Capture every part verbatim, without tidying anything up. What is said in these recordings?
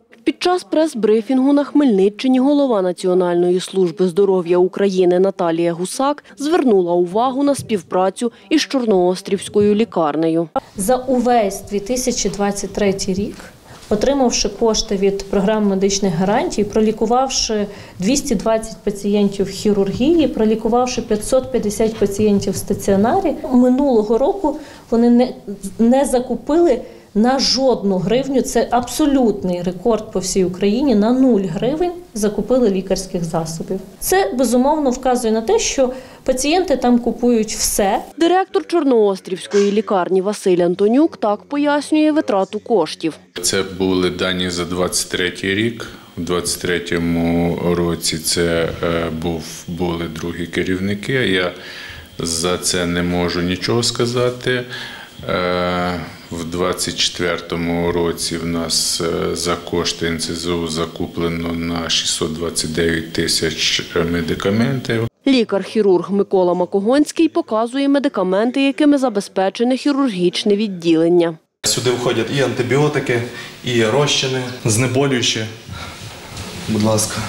Під час прес-брифінгу на Хмельниччині голова Національної служби здоров'я України Наталія Гусак звернула увагу на співпрацю із Чорноострівською лікарнею. За увесь дві тисячі двадцять третій рік, отримавши кошти від програми медичних гарантій, пролікувавши двісті двадцять пацієнтів хірургії, пролікувавши п'ятсот п'ятдесят пацієнтів в стаціонарі, минулого року вони не, не закупили на жодну гривню, це абсолютний рекорд по всій Україні, на нуль гривень закупили лікарських засобів. Це, безумовно, вказує на те, що пацієнти там купують все. Директор Чорноострівської лікарні Василь Антонюк так пояснює витрату коштів. Це були дані за двадцять третій рік. У двадцять третьому році це був, були другі керівники. Я за це не можу нічого сказати. В двадцять четвертому році в нас за кошти ен це зе у закуплено на шістсот двадцять дев'ять тисяч медикаментів. Лікар-хірург Микола Макогонський показує медикаменти, якими забезпечене хірургічне відділення. Сюди входять і антибіотики, і розчини, знеболюючі, будь ласка,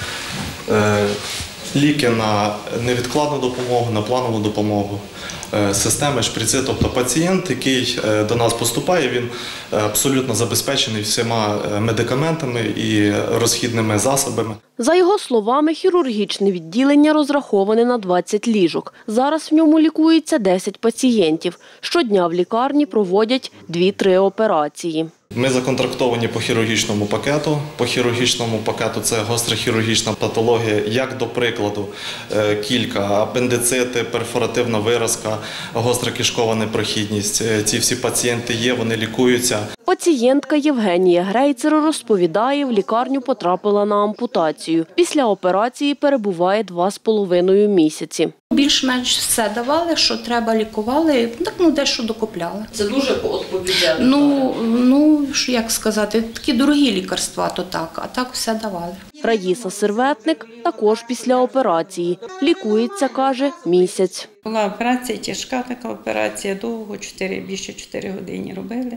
ліки на невідкладну допомогу, на планову допомогу, системи, шприци. Тобто пацієнт, який до нас поступає, він абсолютно забезпечений всіма медикаментами і розхідними засобами. За його словами, хірургічне відділення розраховане на двадцять ліжок. Зараз в ньому лікується десять пацієнтів. Щодня в лікарні проводять дві-три операції. Ми законтрактовані по хірургічному пакету. По хірургічному пакету це гостра хірургічна патологія, як до прикладу, кілька, апендицити, перфоративна виразка, гостра кишкова непрохідність. Ці всі пацієнти є, вони лікуються. Пацієнтка Євгенія Грейцер розповідає, в лікарню потрапила на ампутацію. Після операції перебуває два з половиною місяці. Більш-менш все давали, що треба, лікували, так ну дещо докупляли. Це дуже відповідально. Ну, ну, як сказати, такі дорогі лікарства, то так, а так все давали. Раїса Серветник також після операції. Лікується, каже, місяць. Була операція, тяжка така операція, довго, чотири, більше чотири години робили.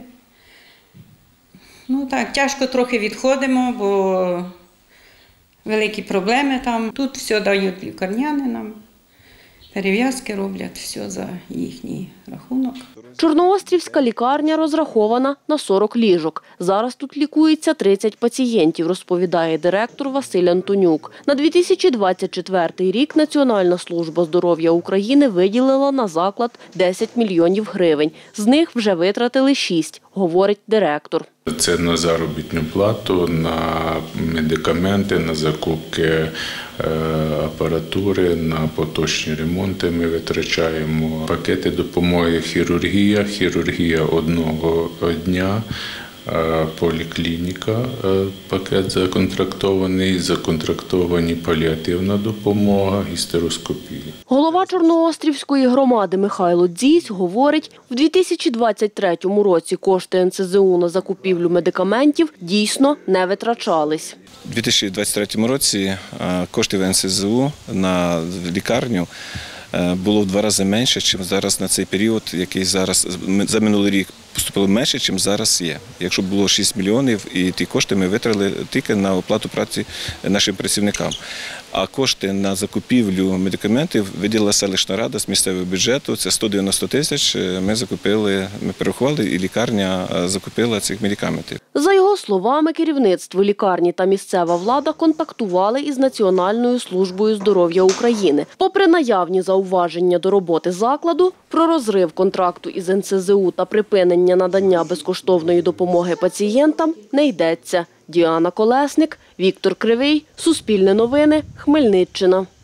Ну так, тяжко трохи відходимо, бо великі проблеми там. Тут все дають лікарняни нам, перев'язки роблять, все за їхній рахунок. Чорноострівська лікарня розрахована на сорок ліжок. Зараз тут лікується тридцять пацієнтів, розповідає директор Василь Антонюк. На дві тисячі двадцять четвертий рік Національна служба здоров'я України виділила на заклад десять мільйонів гривень. З них вже витратили шість, говорить директор. Це на заробітну плату, на медикаменти, на закупки апаратури, на поточні ремонти ми витрачаємо. Пакети допомоги хірургія, хірургія одного дня, поліклініка, пакет законтрактований, законтрактовані паліативна допомога, гістероскопія. Голова Чорноострівської громади Михайло Дзісь говорить, в дві тисячі двадцять третьому році кошти ен це зе у на закупівлю медикаментів дійсно не витрачались. У дві тисячі двадцять третьому році коштів ен це зе у на лікарню було в два рази менше, ніж зараз на цей період, який зараз за минулий рік поступило менше, ніж зараз є. Якщо було шість мільйонів, і ті кошти ми витратили тільки на оплату праці нашим працівникам. А кошти на закупівлю медикаментів виділила селищна рада з місцевого бюджету, це сто дев'яносто тисяч, ми закупили, ми перерахували, і лікарня закупила цих медикаментів. За його словами, керівництво лікарні та місцева влада контактували із Національною службою здоров'я України. Попри наявні зауваження до роботи закладу, про розрив контракту із ен це зе у та припинення надання безкоштовної допомоги пацієнтам не йдеться. Діана Колесник, Віктор Кривий, Суспільне новини, Хмельниччина.